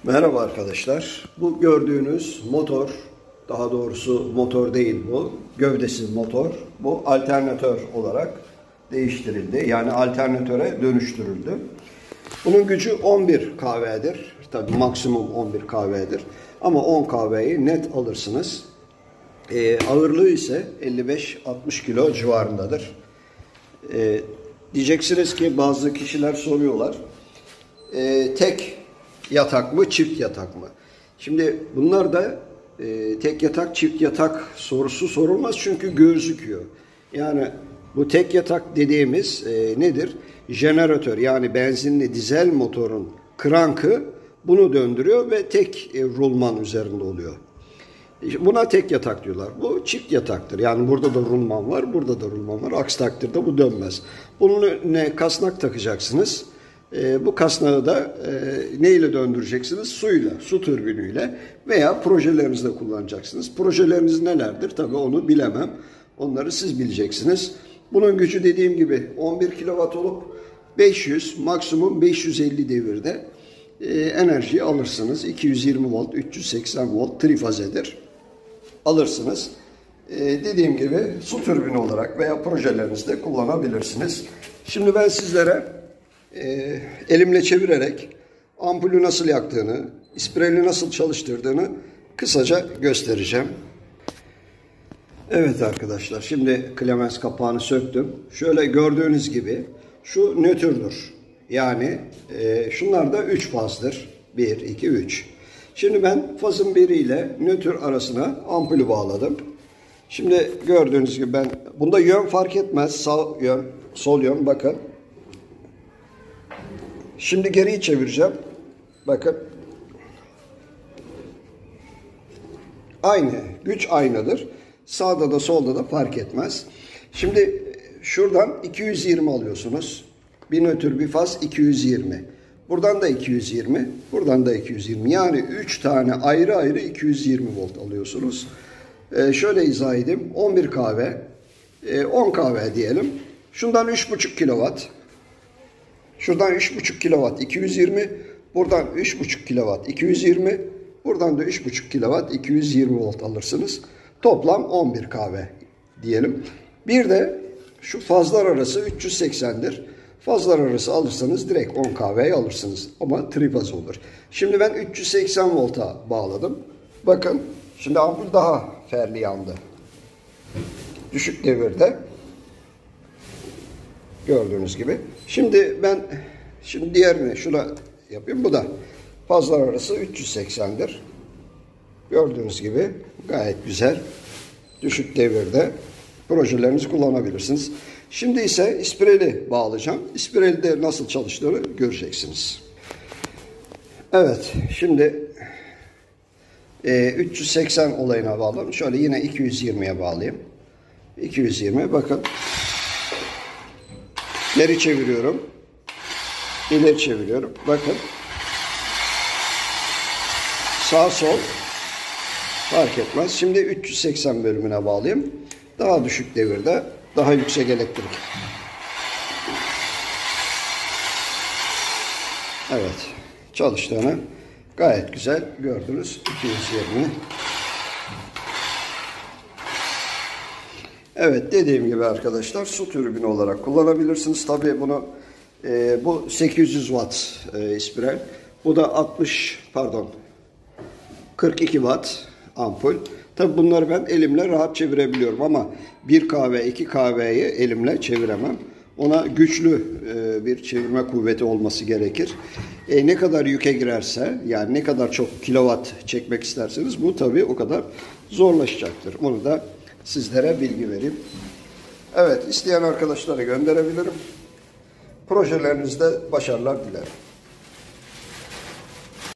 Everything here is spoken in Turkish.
Merhaba arkadaşlar. Bu gördüğünüz motor, daha doğrusu motor değil bu, gövdesiz motor. Bu alternatör olarak değiştirildi. Yani alternatöre dönüştürüldü. Bunun gücü 11 kW'dir. Tabii maksimum 11 kW'dir. Ama 10 kW'yi net alırsınız. Ağırlığı ise 55-60 kilo civarındadır. Diyeceksiniz ki bazı kişiler soruyorlar. Tek yatak mı, çift yatak mı? Şimdi bunlar da tek yatak, çift yatak sorusu sorulmaz çünkü gözüküyor. Yani bu tek yatak dediğimiz nedir? Jeneratör, yani benzinli dizel motorun krankı bunu döndürüyor ve tek rulman üzerinde oluyor. Buna tek yatak diyorlar. Bu çift yataktır. Yani burada da rulman var, burada da rulman var. Aksi takdirde bu dönmez. Bunun önüne kasnak takacaksınız. Bu kasnağı da ne ile döndüreceksiniz? Suyla, su türbiniyle veya projelerinizde kullanacaksınız. Projeleriniz nelerdir? Tabii onu bilemem. Onları siz bileceksiniz. Bunun gücü dediğim gibi 11 kW olup 500, maksimum 550 devirde enerjiyi alırsınız. 220 volt, 380 volt trifazedir. Alırsınız. Dediğim gibi su türbini olarak veya projelerinizde kullanabilirsiniz. Şimdi ben sizlere elimle çevirerek ampulü nasıl yaktığını, ispireli nasıl çalıştırdığını kısaca göstereceğim. Evet arkadaşlar, şimdi klemens kapağını söktüm. Şöyle gördüğünüz gibi şu nötrdür. Yani şunlar da 3 fazdır. 1, 2, 3. Şimdi ben fazın 1 ile nötr arasına ampulü bağladım. Şimdi gördüğünüz gibi ben bunda yön fark etmez. Sağ yön, sol yön, bakın. Şimdi geriyi çevireceğim. Bakın. Aynı. Güç aynıdır. Sağda da solda da fark etmez. Şimdi şuradan 220 alıyorsunuz. Bir nötr bir faz 220. Buradan da 220. Buradan da 220. Yani 3 tane ayrı ayrı 220 volt alıyorsunuz. Şöyle izah edeyim. 11 kW. 10 kW diyelim. Şundan 3,5 kW. Şuradan 3,5 kW 220, buradan 3,5 kW 220, buradan da 3,5 kW 220 volt alırsınız. Toplam 11 kW diyelim. Bir de şu fazlar arası 380'dir. Fazlar arası alırsanız direkt 10 kW'yi alırsınız. Ama trifaz olur. Şimdi ben 380 volta bağladım. Bakın şimdi ampul daha ferli yandı. Düşük devirde. Gördüğünüz gibi. Şimdi ben diğerini şuna yapayım. Bu da fazlar arası 380'dir. Gördüğünüz gibi gayet güzel. Düşük devirde projelerinizi kullanabilirsiniz. Şimdi ise ispireli bağlayacağım. İspireli de nasıl çalıştığını göreceksiniz. Evet. Şimdi 380 olayına bağladım. Şöyle yine 220'ye bağlayayım. 220 bakın. Geri çeviriyorum. İleri çeviriyorum. Bakın. Sağ sol fark etmez. Şimdi 380 bölümüne bağlayayım. Daha düşük devirde, daha yüksek elektrik. Evet. Çalıştığını gayet güzel gördünüz. 220'ni. Evet, dediğim gibi arkadaşlar su türbini olarak kullanabilirsiniz. Tabii bunu bu 800 watt ispirel. Bu da 42 watt ampul. Tabii bunları ben elimle rahat çevirebiliyorum ama 1 kW, 2 kW'yi elimle çeviremem. Ona güçlü bir çevirme kuvveti olması gerekir. Ne kadar yüke girerse, yani ne kadar çok kilowatt çekmek isterseniz bu tabii o kadar zorlaşacaktır. Onu da sizlere bilgi vereyim. Evet, isteyen arkadaşlara gönderebilirim. Projelerinizde başarılar dilerim.